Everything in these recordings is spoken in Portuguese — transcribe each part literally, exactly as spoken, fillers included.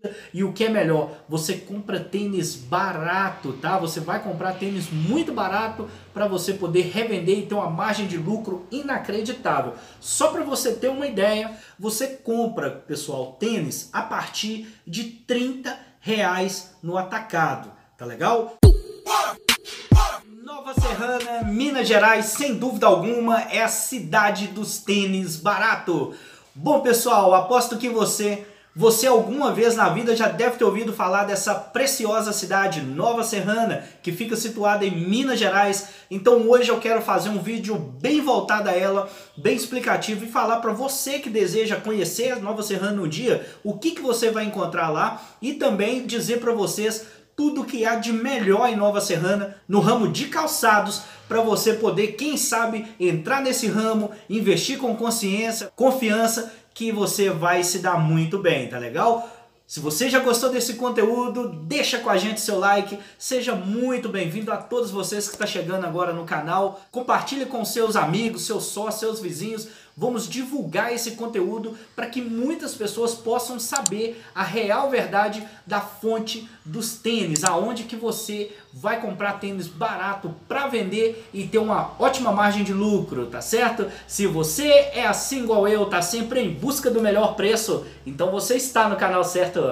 E o que é melhor, você compra tênis barato, tá? Você vai comprar tênis muito barato para você poder revender e ter uma margem de lucro inacreditável. Só para você ter uma ideia, você compra, pessoal, tênis a partir de trinta reais no atacado, tá legal? Nova Serrana, Minas Gerais, sem dúvida alguma, é a cidade dos tênis barato. Bom, pessoal, aposto que você... Você alguma vez na vida já deve ter ouvido falar dessa preciosa cidade, Nova Serrana, que fica situada em Minas Gerais. Então hoje eu quero fazer um vídeo bem voltado a ela, bem explicativo, e falar para você que deseja conhecer a Nova Serrana um dia, o que, que você vai encontrar lá, e também dizer para vocês tudo que há de melhor em Nova Serrana no ramo de calçados, para você poder, quem sabe, entrar nesse ramo, investir com consciência, confiança, que você vai se dar muito bem, tá legal? Se você já gostou desse conteúdo, deixa com a gente seu like, seja muito bem-vindo a todos vocês que estão chegando agora no canal, compartilhe com seus amigos, seus sócios, seus vizinhos, vamos divulgar esse conteúdo para que muitas pessoas possam saber a real verdade da fonte dos tênis, aonde que você vai comprar tênis barato para vender e ter uma ótima margem de lucro, tá certo? Se você é assim igual eu, tá sempre em busca do melhor preço, então você está no canal certo.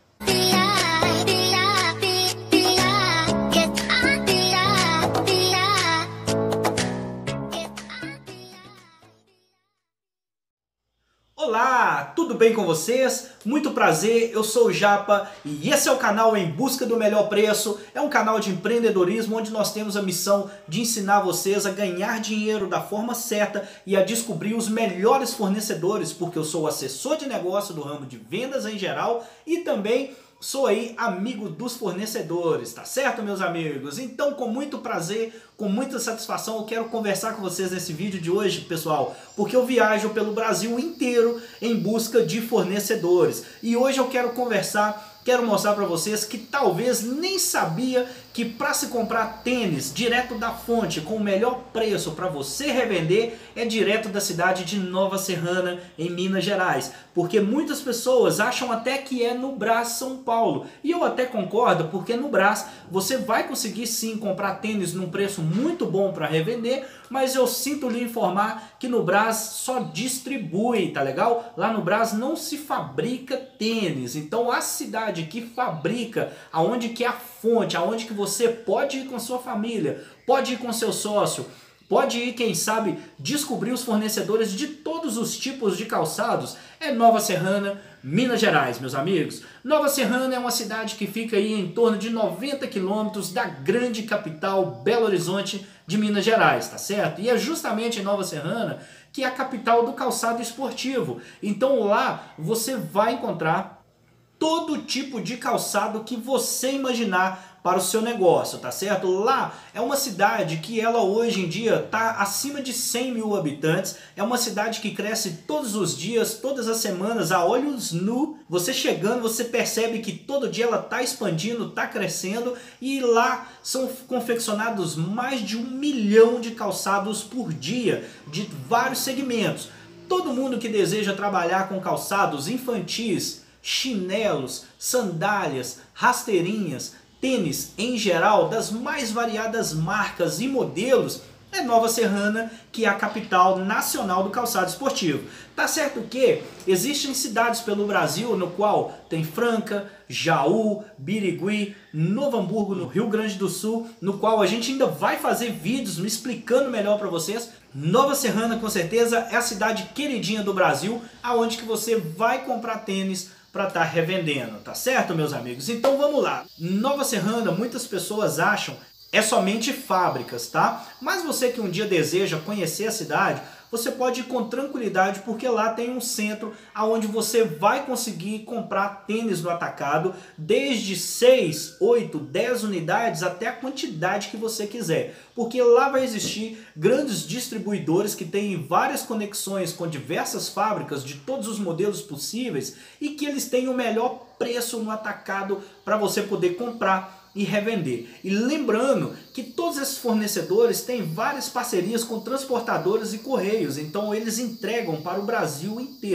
Olá, tudo bem com vocês? Muito prazer, eu sou o Japa e esse é o canal Em Busca do Melhor Preço. É um canal de empreendedorismo onde nós temos a missão de ensinar vocês a ganhar dinheiro da forma certa e a descobrir os melhores fornecedores, porque eu sou assessor de negócio do ramo de vendas em geral e também sou aí amigo dos fornecedores, tá certo, meus amigos? Então, com muito prazer, com muita satisfação, eu quero conversar com vocês nesse vídeo de hoje, pessoal, porque eu viajo pelo Brasil inteiro em busca de fornecedores. E hoje eu quero conversar, quero mostrar para vocês que talvez nem sabia que para se comprar tênis direto da fonte com o melhor preço para você revender é direto da cidade de Nova Serrana, em Minas Gerais. Porque muitas pessoas acham até que é no Brás, São Paulo. E eu até concordo, porque no Brás você vai conseguir sim comprar tênis num preço muito bom para revender, mas eu sinto lhe informar que no Brás só distribui, tá legal? Lá no Brás não se fabrica tênis. Então a cidade que fabrica, aonde que é a fonte, aonde que você pode ir com sua família, pode ir com seu sócio, pode ir, quem sabe, descobrir os fornecedores de todos os tipos de calçados, é Nova Serrana, Minas Gerais, meus amigos. Nova Serrana é uma cidade que fica aí em torno de noventa quilômetros da grande capital Belo Horizonte de Minas Gerais, tá certo? E é justamente em Nova Serrana que é a capital do calçado esportivo. Então lá você vai encontrar todo tipo de calçado que você imaginar para o seu negócio, tá certo? Lá é uma cidade que ela hoje em dia está acima de cem mil habitantes, é uma cidade que cresce todos os dias, todas as semanas, a olhos nu. Você chegando, você percebe que todo dia ela está expandindo, está crescendo, e lá são confeccionados mais de um milhão de calçados por dia, de vários segmentos. Todo mundo que deseja trabalhar com calçados infantis, chinelos, sandálias, rasteirinhas, tênis em geral, das mais variadas marcas e modelos, é Nova Serrana, que é a capital nacional do calçado esportivo. Tá certo que existem cidades pelo Brasil no qual tem Franca, Jaú, Birigui, Novo Hamburgo, no Rio Grande do Sul, no qual a gente ainda vai fazer vídeos me explicando melhor para vocês. Nova Serrana, com certeza, é a cidade queridinha do Brasil, aonde que você vai comprar tênis para estar revendendo, tá certo, meus amigos? Então vamos lá. Nova Serrana, muitas pessoas acham, é somente fábricas, tá? Mas você que um dia deseja conhecer a cidade, você pode ir com tranquilidade, porque lá tem um centro onde você vai conseguir comprar tênis no atacado, desde seis, oito, dez unidades até a quantidade que você quiser. Porque lá vai existir grandes distribuidores que têm várias conexões com diversas fábricas de todos os modelos possíveis e que eles têm o melhor preço no atacado para você poder comprar e revender. E lembrando que todos esses fornecedores têm várias parcerias com transportadoras e correios, então eles entregam para o Brasil inteiro.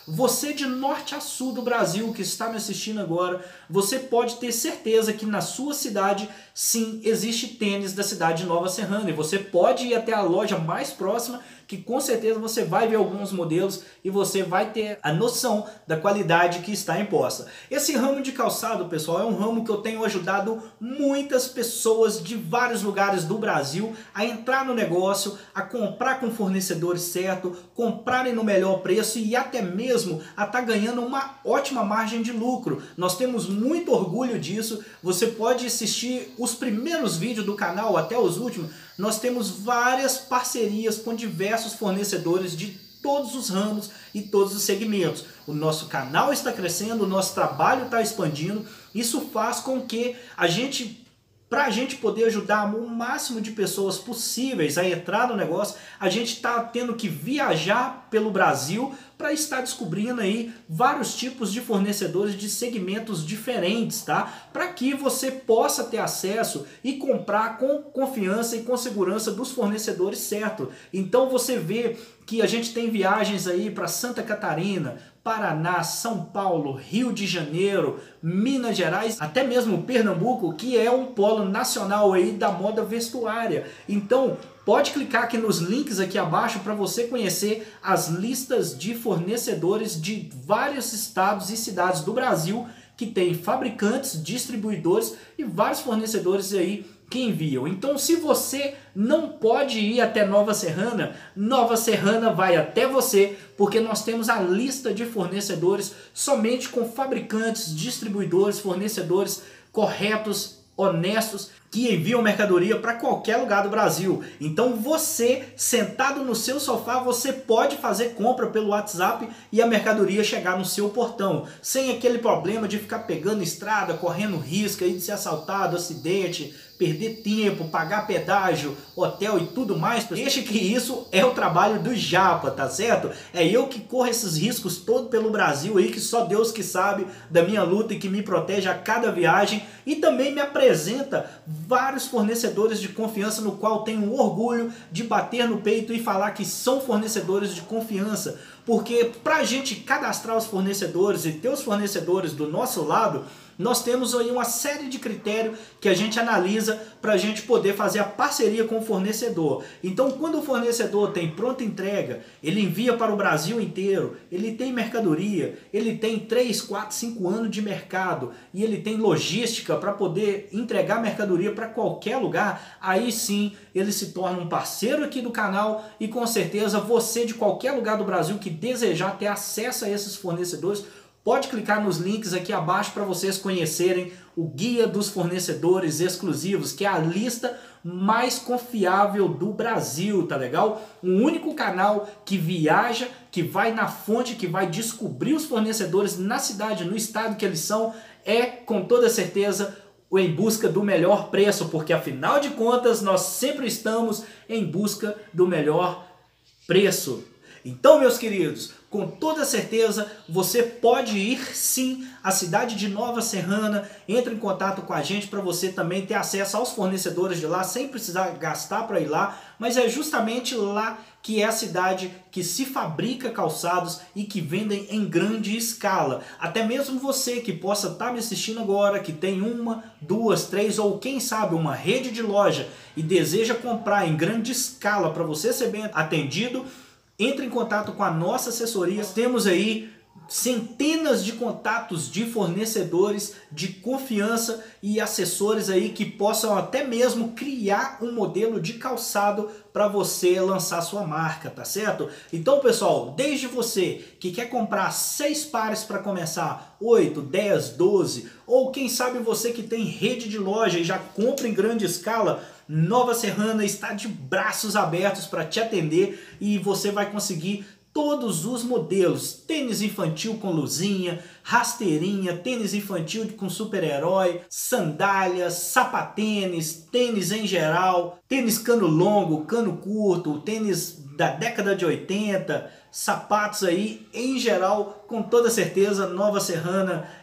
Você de norte a sul do Brasil que está me assistindo agora, você pode ter certeza que na sua cidade, sim, existe tênis da cidade de Nova Serrana. E você pode ir até a loja mais próxima, que com certeza você vai ver alguns modelos e você vai ter a noção da qualidade que está imposta. Esse ramo de calçado, pessoal, é um ramo que eu tenho ajudado muitas pessoas de vários lugares do Brasil a entrar no negócio, a comprar com fornecedores certo, comprarem no melhor preço e até mesmo a estar ganhando uma ótima margem de lucro. Nós temos muito orgulho disso. Você pode assistir os primeiros vídeos do canal até os últimos. Nós temos várias parcerias com diversos fornecedores de todos os ramos e todos os segmentos. O nosso canal está crescendo, o nosso trabalho está expandindo. Isso faz com que a gente, para a gente poder ajudar o máximo de pessoas possíveis a entrar no negócio, a gente está tendo que viajar pelo Brasil para estar descobrindo aí vários tipos de fornecedores de segmentos diferentes, tá? Para que você possa ter acesso e comprar com confiança e com segurança dos fornecedores certo. Então você vê que a gente tem viagens aí para Santa Catarina, Paraná, São Paulo, Rio de Janeiro, Minas Gerais, até mesmo Pernambuco, que é um polo nacional aí da moda vestuária. Então, pode clicar aqui nos links aqui abaixo para você conhecer as listas de fornecedores de vários estados e cidades do Brasil que tem fabricantes, distribuidores e vários fornecedores aí que enviam. Então, se você não pode ir até Nova Serrana, Nova Serrana vai até você, porque nós temos a lista de fornecedores somente com fabricantes, distribuidores, fornecedores corretos, honestos, que enviam mercadoria para qualquer lugar do Brasil. Então você, sentado no seu sofá, você pode fazer compra pelo WhatsApp e a mercadoria chegar no seu portão, sem aquele problema de ficar pegando estrada, correndo risco aí de ser assaltado, acidente, perder tempo, pagar pedágio, hotel e tudo mais. Deixa que isso é o trabalho do Japa, tá certo? É eu que corro esses riscos todo pelo Brasil aí, que só Deus que sabe da minha luta e que me protege a cada viagem, e também me apresenta vários fornecedores de confiança no qual tenho orgulho de bater no peito e falar que são fornecedores de confiança. Porque para a gente cadastrar os fornecedores e ter os fornecedores do nosso lado, nós temos aí uma série de critérios que a gente analisa para a gente poder fazer a parceria com o fornecedor. Então, quando o fornecedor tem pronta entrega, ele envia para o Brasil inteiro, ele tem mercadoria, ele tem três, quatro, cinco anos de mercado e ele tem logística para poder entregar mercadoria para qualquer lugar, aí sim ele se torna um parceiro aqui do canal e com certeza você de qualquer lugar do Brasil que desejar ter acesso a esses fornecedores, pode clicar nos links aqui abaixo para vocês conhecerem o Guia dos Fornecedores Exclusivos, que é a lista mais confiável do Brasil, tá legal? Um único canal que viaja, que vai na fonte, que vai descobrir os fornecedores na cidade, no estado que eles são, é com toda certeza o Em Busca do Melhor Preço, porque afinal de contas nós sempre estamos em busca do melhor preço. Então, meus queridos, com toda certeza você pode ir sim à cidade de Nova Serrana. Entre em contato com a gente para você também ter acesso aos fornecedores de lá sem precisar gastar para ir lá, mas é justamente lá que é a cidade que se fabrica calçados e que vendem em grande escala. Até mesmo você que possa estar me assistindo agora, que tem uma, duas, três ou quem sabe uma rede de loja e deseja comprar em grande escala para você ser bem atendido, entre em contato com a nossa assessoria. Temos aí centenas de contatos de fornecedores de confiança e assessores aí que possam até mesmo criar um modelo de calçado para você lançar sua marca, tá certo? Então, pessoal, desde você que quer comprar seis pares para começar, oito, dez, doze, ou quem sabe você que tem rede de loja e já compra em grande escala, Nova Serrana está de braços abertos para te atender e você vai conseguir todos os modelos: tênis infantil com luzinha, rasteirinha, tênis infantil com super-herói, sandálias, sapatênis, tênis em geral, tênis cano longo, cano curto, tênis da década de oitenta, sapatos aí em geral. Com toda certeza Nova Serrana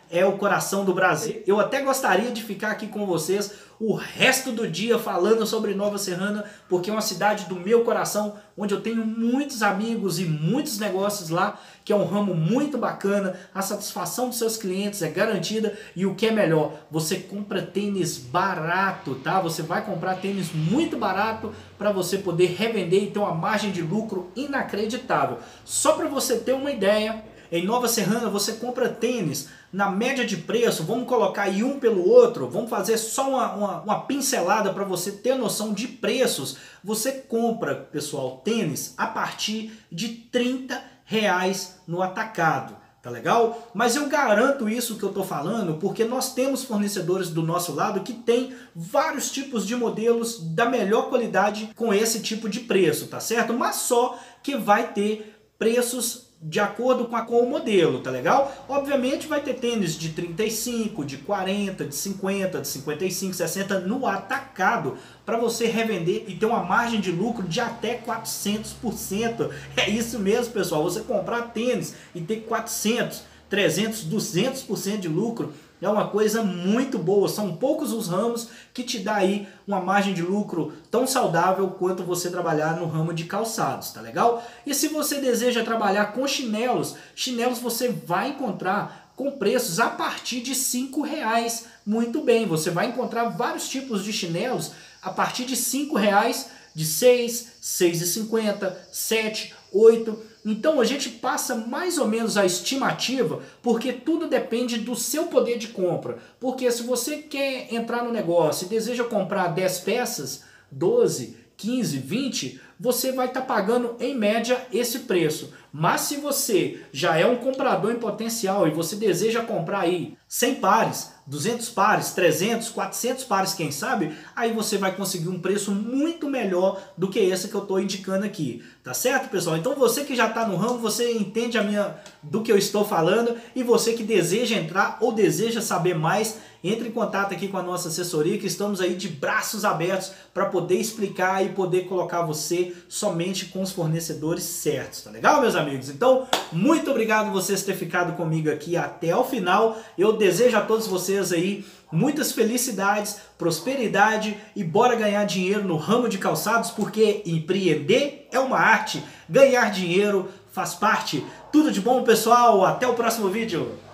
é o coração do Brasil. Eu até gostaria de ficar aqui com vocês o resto do dia falando sobre Nova Serrana, porque é uma cidade do meu coração, onde eu tenho muitos amigos e muitos negócios lá, que é um ramo muito bacana, a satisfação dos seus clientes é garantida e o que é melhor, você compra tênis barato, tá? Você vai comprar tênis muito barato para você poder revender e ter uma margem de lucro inacreditável. Só para você ter uma ideia, em Nova Serrana você compra tênis na média de preço, vamos colocar aí um pelo outro, vamos fazer só uma, uma, uma pincelada para você ter noção de preços. Você compra, pessoal, tênis a partir de trinta reais no atacado. Tá legal? Mas eu garanto isso que eu tô falando porque nós temos fornecedores do nosso lado que tem vários tipos de modelos da melhor qualidade com esse tipo de preço, tá certo? Mas só que vai ter preços de acordo com, a, com o modelo, tá legal? Obviamente vai ter tênis de trinta e cinco, de quarenta, de cinquenta, de cinquenta e cinco, sessenta no atacado para você revender e ter uma margem de lucro de até quatrocentos por cento. É isso mesmo, pessoal. Você comprar tênis e ter quatrocentos, trezentos, duzentos por cento de lucro é uma coisa muito boa. São poucos os ramos que te dá aí uma margem de lucro tão saudável quanto você trabalhar no ramo de calçados, tá legal? E se você deseja trabalhar com chinelos, chinelos você vai encontrar com preços a partir de cinco reais. Muito bem, você vai encontrar vários tipos de chinelos a partir de cinco reais, de seis, seis e cinquenta, sete, oito. Então a gente passa mais ou menos a estimativa, porque tudo depende do seu poder de compra. Porque se você quer entrar no negócio e deseja comprar dez peças, doze, quinze, vinte, você vai estar pagando em média esse preço. Mas se você já é um comprador em potencial e você deseja comprar aí cem pares, duzentos pares, trezentos, quatrocentos pares, quem sabe, aí você vai conseguir um preço muito melhor do que esse que eu estou indicando aqui. Tá certo, pessoal? Então você que já está no ramo, você entende a minha, do que eu estou falando, e você que deseja entrar ou deseja saber mais, entre em contato aqui com a nossa assessoria, que estamos aí de braços abertos para poder explicar e poder colocar você somente com os fornecedores certos, tá legal, meus amigos? Então, muito obrigado por vocês terem ficado comigo aqui até o final. Eu desejo a todos vocês aí muitas felicidades, prosperidade e bora ganhar dinheiro no ramo de calçados, porque empreender é uma arte, ganhar dinheiro faz parte. Tudo de bom, pessoal, até o próximo vídeo.